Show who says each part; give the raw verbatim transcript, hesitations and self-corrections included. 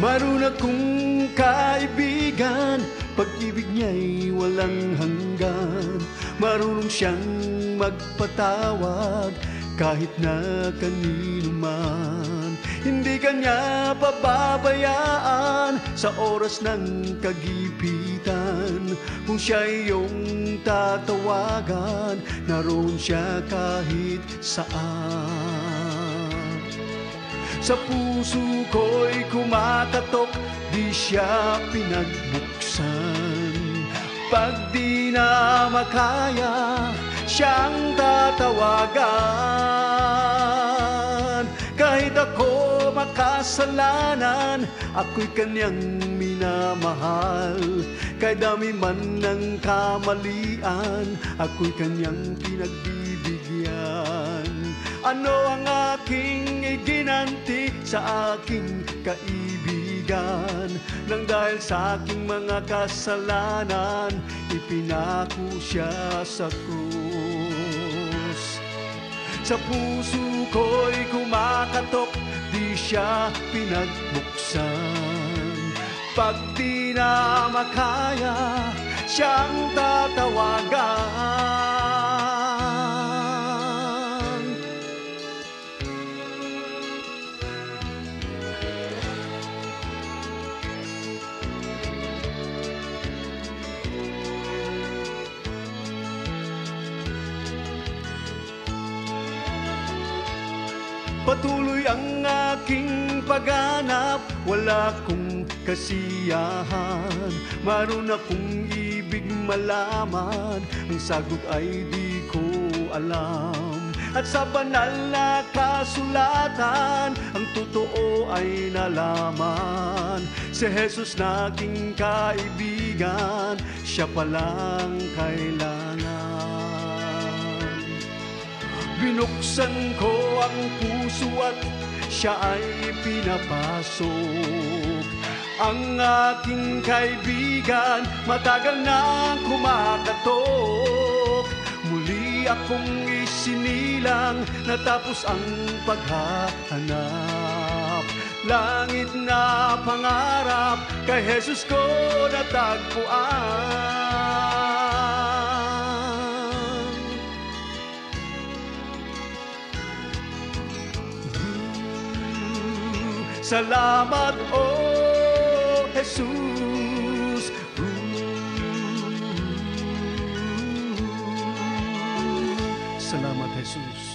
Speaker 1: Maroon akong kaibigan, pag-ibig niya'y walang hanggan. Marunong siyang magpatawad kahit na kanino man. Hindi kanya pababayaan sa oras ng kagipitan. Kung siya'y iyong tatawagan, naroon siya kahit saan. Sa puso ko'y kumakatok, di siya pinagbuksan. Pag di na makaya, siyang tatawagan. Kahit ako makasalanan, ako'y kanyang minamahal. Kahit dami man ng kamalian, ako'y kanyang pinagbibigyan. Ano ang aking iginanti sa aking kaibigan? Nang dahil sa aking mga kasalanan, ipinako siya sa krus. Sa puso ko'y kumakatok, di siya pinagbuksan. Pag di na makaya, siyang tatawagan. Patuloy ang aking paghanap, wala kong kasiyahan. Maroon akong ibig malaman, ang sagot ay di ko alam. At sa banal na kasulatan, ang totoo ay nalaman. Si Jesus na aking kaibigan, siya palang kailangan. Binuksan ko ang puso at siya ay pinapasok. Ang aking kaibigan, matagal na kumakatok. Muli akong isinilang, natapos ang paghahanap. Langit na pangarap, kay Jesus ko natagpuan. Salamat, oh Jesus. Salamat, Jesus.